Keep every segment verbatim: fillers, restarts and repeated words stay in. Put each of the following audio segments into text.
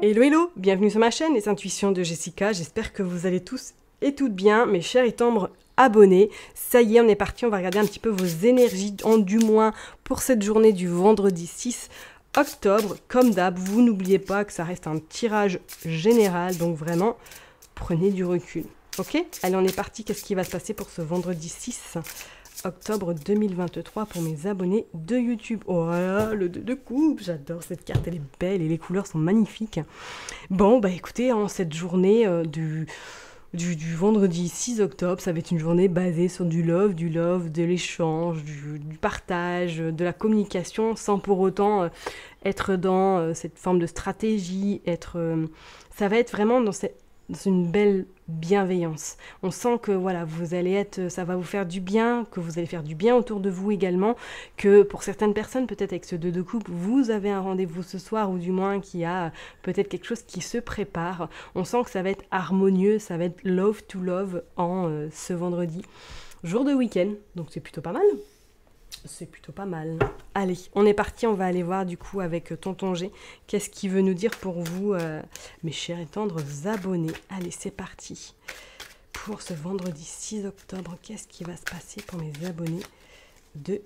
Hello hello, bienvenue sur ma chaîne Les Intuitions de Jessica, j'espère que vous allez tous et toutes bien, mes chers et tendres abonnés. Ça y est, on est parti, on va regarder un petit peu vos énergies, en du moins pour cette journée du vendredi six octobre. Comme d'hab, vous n'oubliez pas que ça reste un tirage général, donc vraiment, prenez du recul. Ok? Allez, on est parti, qu'est-ce qui va se passer pour ce vendredi six octobre deux mille vingt-trois pour mes abonnés de YouTube. Oh là là, le deux de coupe, j'adore cette carte, elle est belle et les couleurs sont magnifiques. Bon, bah écoutez, en cette journée euh, du, du, du vendredi six octobre, ça va être une journée basée sur du love, du love, de l'échange, du, du partage, de la communication, sans pour autant euh, être dans euh, cette forme de stratégie, être, euh, ça va être vraiment dans cette dans une belle bienveillance. On sent que voilà, vous allez être, ça va vous faire du bien, que vous allez faire du bien autour de vous également, que pour certaines personnes, peut-être avec ce deux de coupe, vous avez un rendez-vous ce soir, ou du moins qu'il y a peut-être quelque chose qui se prépare. On sent que ça va être harmonieux, ça va être love to love en euh, ce vendredi. Jour de week-end, donc c'est plutôt pas mal. C'est plutôt pas mal. Allez, on est parti, on va aller voir du coup avec Tonton G. Qu'est-ce qu'il veut nous dire pour vous, euh, mes chers et tendres abonnés. Allez, c'est parti. Pour ce vendredi six octobre, qu'est-ce qui va se passer pour mes abonnés de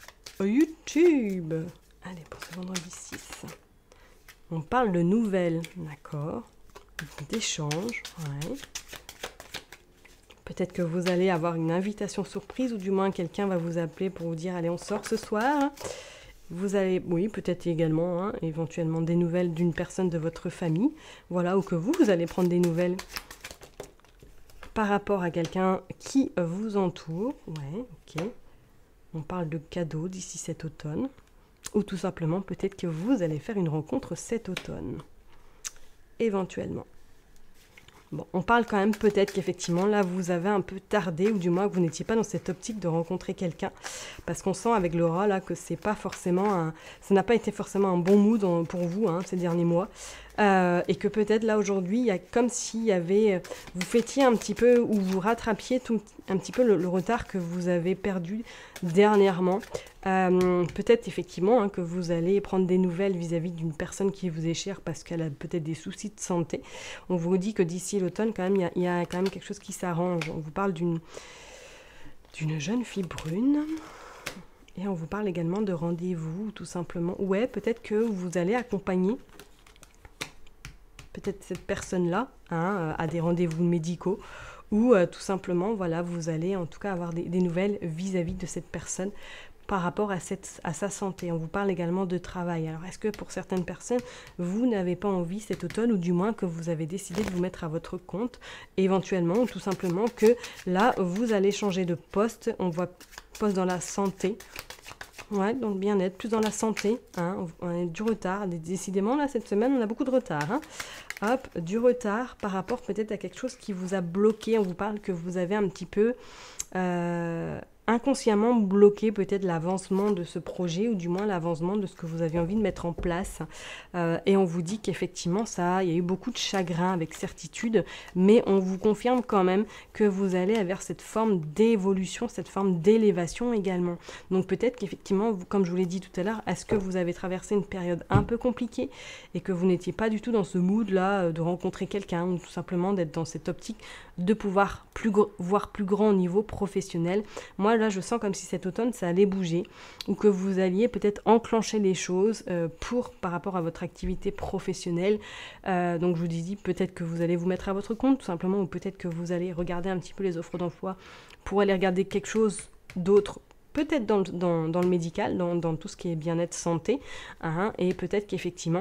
YouTube? Allez, pour ce vendredi six. On parle de nouvelles, d'accord. D'échanges, ouais. Peut-être que vous allez avoir une invitation surprise ou du moins quelqu'un va vous appeler pour vous dire « Allez, on sort ce soir ». Vous allez, oui, peut-être également, hein, éventuellement des nouvelles d'une personne de votre famille. Voilà, ou que vous, vous allez prendre des nouvelles par rapport à quelqu'un qui vous entoure. Ouais, ok. On parle de cadeaux d'ici cet automne. Ou tout simplement, peut-être que vous allez faire une rencontre cet automne. Éventuellement. Bon, on parle quand même peut-être qu'effectivement, là, vous avez un peu tardé, ou du moins que vous n'étiez pas dans cette optique de rencontrer quelqu'un, parce qu'on sent avec Laura, là, que c'est pas forcément un... ça n'a pas été forcément un bon mood en, pour vous, hein, ces derniers mois, euh, et que peut-être, là, aujourd'hui, il y a comme s'il y avait... vous fêtiez un petit peu, ou vous rattrapiez tout, un petit peu le, le retard que vous avez perdu dernièrement. Euh, peut-être effectivement hein, que vous allez prendre des nouvelles vis-à-vis d'une personne qui vous est chère parce qu'elle a peut-être des soucis de santé. On vous dit que d'ici l'automne, quand même, il y, y a quand même quelque chose qui s'arrange. On vous parle d'une d'une jeune fille brune et on vous parle également de rendez-vous, tout simplement. Ouais, peut-être que vous allez accompagner peut-être cette personne-là hein, à des rendez-vous médicaux ou euh, tout simplement, voilà, vous allez en tout cas avoir des, des nouvelles vis-à-vis de cette personne par rapport à, cette, à sa santé. On vous parle également de travail. Alors, est-ce que pour certaines personnes, vous n'avez pas envie cet automne, ou du moins que vous avez décidé de vous mettre à votre compte, éventuellement, ou tout simplement que là, vous allez changer de poste. On voit poste dans la santé. Ouais, dans le bien-être, plus dans la santé. Hein. On a du retard. Décidément, là, cette semaine, on a beaucoup de retard. Hein. Hop, du retard par rapport peut-être à quelque chose qui vous a bloqué. On vous parle que vous avez un petit peu... Euh, inconsciemment bloquer peut-être l'avancement de ce projet ou du moins l'avancement de ce que vous avez envie de mettre en place. Euh, et on vous dit qu'effectivement, ça, il y a eu beaucoup de chagrin avec certitude, mais on vous confirme quand même que vous allez vers cette forme d'évolution, cette forme d'élévation également. Donc peut-être qu'effectivement, vous, comme je vous l'ai dit tout à l'heure, est-ce que vous avez traversé une période un peu compliquée et que vous n'étiez pas du tout dans ce mood-là de rencontrer quelqu'un ou tout simplement d'être dans cette optique de pouvoir plus voir plus grand au niveau professionnel. Moi, là, je sens comme si cet automne, ça allait bouger ou que vous alliez peut-être enclencher les choses euh, pour, par rapport à votre activité professionnelle. Euh, donc, je vous dis peut-être que vous allez vous mettre à votre compte, tout simplement, ou peut-être que vous allez regarder un petit peu les offres d'emploi pour aller regarder quelque chose d'autre, peut-être dans, dans, dans le médical, dans, dans tout ce qui est bien-être santé, hein, et peut-être qu'effectivement,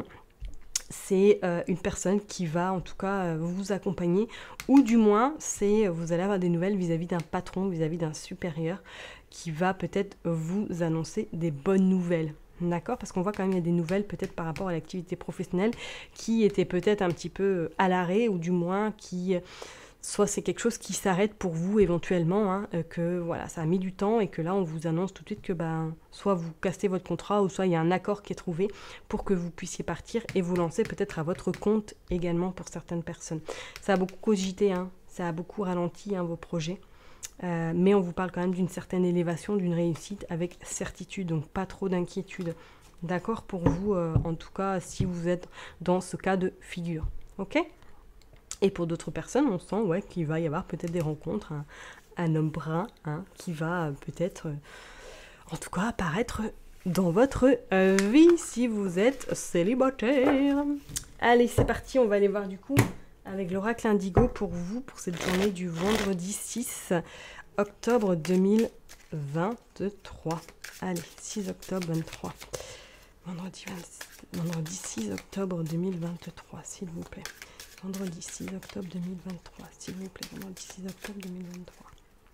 c'est euh, une personne qui va en tout cas euh, vous accompagner ou du moins c'est vous allez avoir des nouvelles vis-à-vis d'un patron, vis-à-vis d'un supérieur qui va peut-être vous annoncer des bonnes nouvelles. D'accord? Parce qu'on voit quand même il y a des nouvelles peut-être par rapport à l'activité professionnelle qui étaient peut-être un petit peu à l'arrêt ou du moins qui... soit c'est quelque chose qui s'arrête pour vous éventuellement, hein, euh, que voilà, ça a mis du temps et que là on vous annonce tout de suite que ben, soit vous cassez votre contrat ou soit il y a un accord qui est trouvé pour que vous puissiez partir et vous lancer peut-être à votre compte également pour certaines personnes. Ça a beaucoup cogité, hein, ça a beaucoup ralenti hein, vos projets. Euh, mais on vous parle quand même d'une certaine élévation, d'une réussite avec certitude, donc pas trop d'inquiétude. D'accord, pour vous, euh, en tout cas, si vous êtes dans ce cas de figure. Ok? Et pour d'autres personnes, on sent ouais, qu'il va y avoir peut-être des rencontres, un, un homme brun hein, qui va euh, peut-être, euh, en tout cas, apparaître dans votre euh, vie si vous êtes célibataire. Allez, c'est parti, on va aller voir du coup avec l'oracle indigo pour vous, pour cette journée du vendredi six octobre deux mille vingt-trois. Allez, six octobre vingt-trois. Vendredi, vingt, vendredi six octobre deux mille vingt-trois, s'il vous plaît. Vendredi six octobre deux mille vingt-trois, s'il vous plaît. Vendredi six octobre deux mille vingt-trois.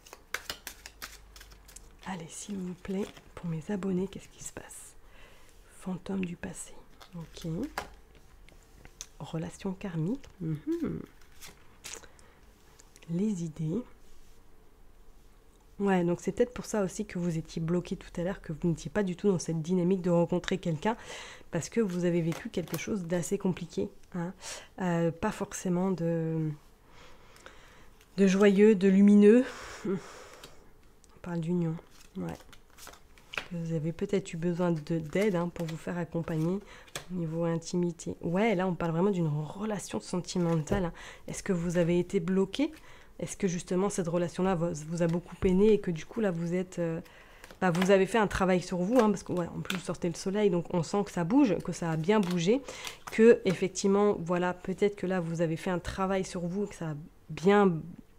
Allez, s'il vous plaît, pour mes abonnés, qu'est-ce qui se passe? Fantôme du passé. Ok. Relation karmique. Mm-hmm. Les idées. Ouais, donc c'est peut-être pour ça aussi que vous étiez bloqué tout à l'heure, que vous n'étiez pas du tout dans cette dynamique de rencontrer quelqu'un, parce que vous avez vécu quelque chose d'assez compliqué. Hein. Euh, pas forcément de, de joyeux, de lumineux. On parle d'union. Ouais. Vous avez peut-être eu besoin de, d'aide hein, pour vous faire accompagner au niveau intimité. Ouais, là on parle vraiment d'une relation sentimentale. Hein. Est-ce que vous avez été bloqué ? Est-ce que justement cette relation-là vous a beaucoup peiné et que du coup là vous êtes, euh, bah, vous avez fait un travail sur vous, hein, parce que ouais, en plus vous sortez le soleil, donc on sent que ça bouge, que ça a bien bougé, que effectivement voilà peut-être que là vous avez fait un travail sur vous, que ça a bien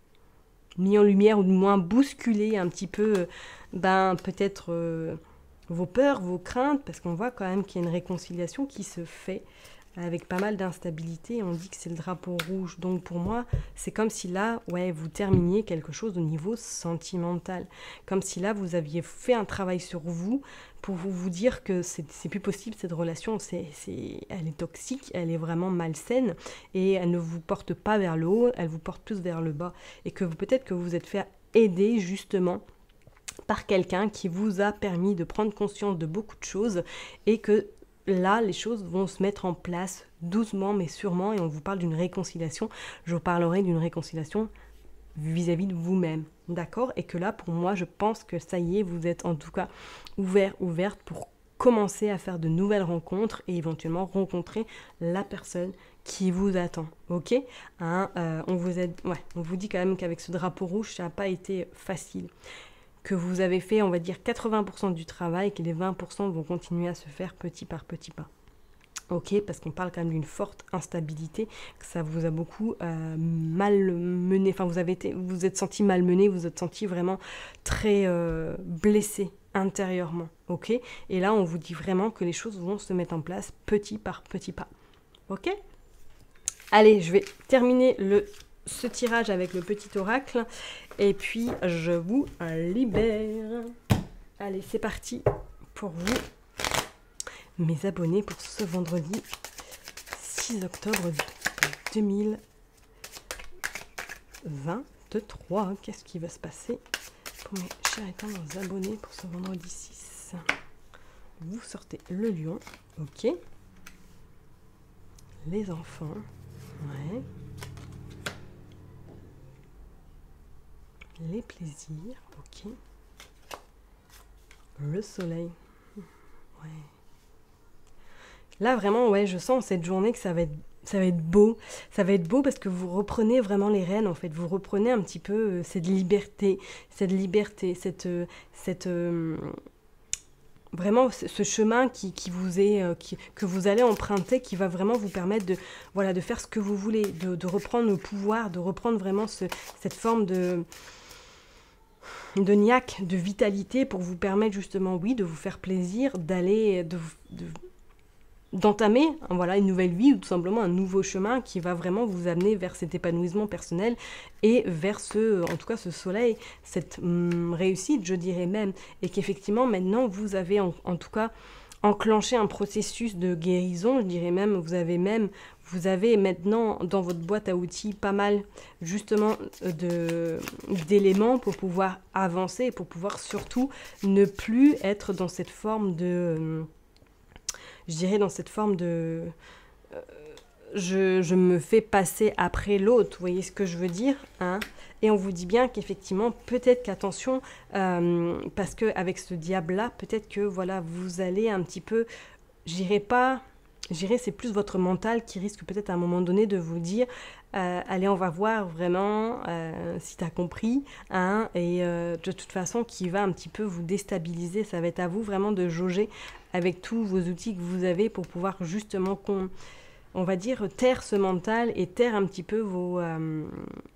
mis en lumière ou du moins bousculé un petit peu, euh, ben peut-être euh, vos peurs, vos craintes, parce qu'on voit quand même qu'il y a une réconciliation qui se fait. Avec pas mal d'instabilité, on dit que c'est le drapeau rouge. Donc pour moi, c'est comme si là, ouais, vous terminiez quelque chose au niveau sentimental. Comme si là, vous aviez fait un travail sur vous pour vous, vous dire que c'est, c'est plus possible, cette relation, c'est, c'est, elle est toxique, elle est vraiment malsaine et elle ne vous porte pas vers le haut, elle vous porte plus vers le bas. Et que vous, peut-être que vous vous êtes fait aider justement par quelqu'un qui vous a permis de prendre conscience de beaucoup de choses et que là, les choses vont se mettre en place doucement mais sûrement et on vous parle d'une réconciliation. Je vous parlerai d'une réconciliation vis-à-vis de vous-même, d'accord? Et que là, pour moi, je pense que ça y est, vous êtes en tout cas ouvert, ouverte pour commencer à faire de nouvelles rencontres et éventuellement rencontrer la personne qui vous attend, ok? Hein, euh, on, vous aide, ouais, on vous dit quand même qu'avec ce drapeau rouge, ça n'a pas été facile. Que vous avez fait, on va dire, quatre-vingts pour cent du travail, que les vingt pour cent vont continuer à se faire petit par petit pas. Ok, parce qu'on parle quand même d'une forte instabilité, que ça vous a beaucoup euh, malmené, enfin vous avez été, vous vous êtes senti malmené, vous vous êtes senti vraiment très euh, blessé intérieurement, ok? Et là, on vous dit vraiment que les choses vont se mettre en place petit par petit pas, ok? Allez, je vais terminer le... ce tirage avec le petit oracle et puis je vous libère. Allez, c'est parti pour vous, mes abonnés, pour ce vendredi six octobre deux mille vingt-trois. Qu'est-ce qui va se passer pour mes chers et tendres abonnés pour ce vendredi six? Vous sortez le lion, ok. Les enfants, ouais. Les plaisirs, ok. Le soleil, ouais. Là vraiment, ouais, je sens cette journée que ça va être, ça va être beau. Ça va être beau parce que vous reprenez vraiment les rênes, en fait. Vous reprenez un petit peu euh, cette liberté, cette liberté, cette, euh, cette euh, vraiment ce chemin qui, qui vous est, euh, qui, que vous allez emprunter, qui va vraiment vous permettre de, voilà, de faire ce que vous voulez, de, de reprendre le pouvoir, de reprendre vraiment ce, cette forme de de niaque, de vitalité pour vous permettre justement, oui, de vous faire plaisir, d'aller, de, de, d'entamer voilà, une nouvelle vie ou tout simplement un nouveau chemin qui va vraiment vous amener vers cet épanouissement personnel et vers ce, en tout cas ce soleil, cette hum, réussite, je dirais même, et qu'effectivement maintenant vous avez en, en tout cas enclenché un processus de guérison, je dirais même, vous avez même, vous avez maintenant dans votre boîte à outils pas mal justement de, d'éléments pour pouvoir avancer, pour pouvoir surtout ne plus être dans cette forme de, je dirais dans cette forme de, euh, je, je me fais passer après l'autre, vous voyez ce que je veux dire, hein? Et on vous dit bien qu'effectivement, peut-être qu'attention, euh, parce qu'avec ce diable-là, peut-être que voilà, vous allez un petit peu j'irai pas, j'irai, c'est plus votre mental qui risque peut-être à un moment donné de vous dire euh, allez, on va voir vraiment euh, si tu as compris, hein, et euh, de toute façon qui va un petit peu vous déstabiliser. Ça va être à vous vraiment de jauger avec tous vos outils que vous avez pour pouvoir justement, qu'on, on va dire, taire ce mental et taire un petit peu vos... Euh,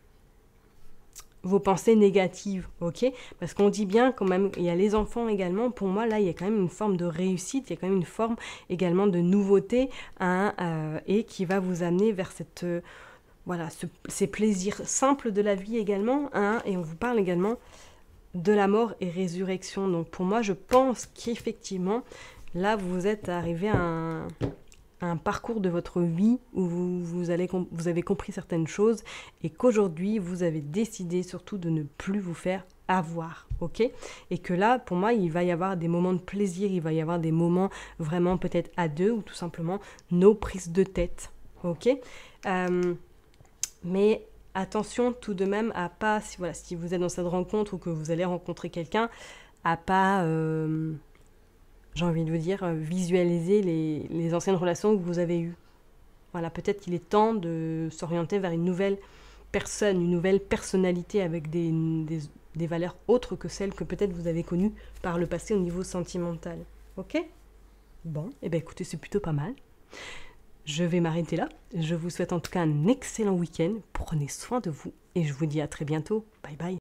vos pensées négatives, ok? Parce qu'on dit bien quand même, il y a les enfants également, pour moi là il y a quand même une forme de réussite, il y a quand même une forme également de nouveauté, hein, euh, et qui va vous amener vers cette, euh, voilà, ce, ces plaisirs simples de la vie également, hein, et on vous parle également de la mort et résurrection. Donc pour moi je pense qu'effectivement là vous êtes arrivé à un... un parcours de votre vie où vous, vous, allez, vous avez compris certaines choses et qu'aujourd'hui, vous avez décidé surtout de ne plus vous faire avoir, ok? Et que là, pour moi, il va y avoir des moments de plaisir, il va y avoir des moments vraiment peut-être à deux ou tout simplement nos prises de tête, ok? Euh, mais attention tout de même à pas, si, voilà, si vous êtes dans cette rencontre ou que vous allez rencontrer quelqu'un, à pas... Euh, j'ai envie de vous dire, visualiser les, les anciennes relations que vous avez eues. Voilà, peut-être qu'il est temps de s'orienter vers une nouvelle personne, une nouvelle personnalité avec des, des, des valeurs autres que celles que peut-être vous avez connues par le passé au niveau sentimental. Ok? Bon, et eh bien écoutez, c'est plutôt pas mal. Je vais m'arrêter là. Je vous souhaite en tout cas un excellent week-end. Prenez soin de vous et je vous dis à très bientôt. Bye bye.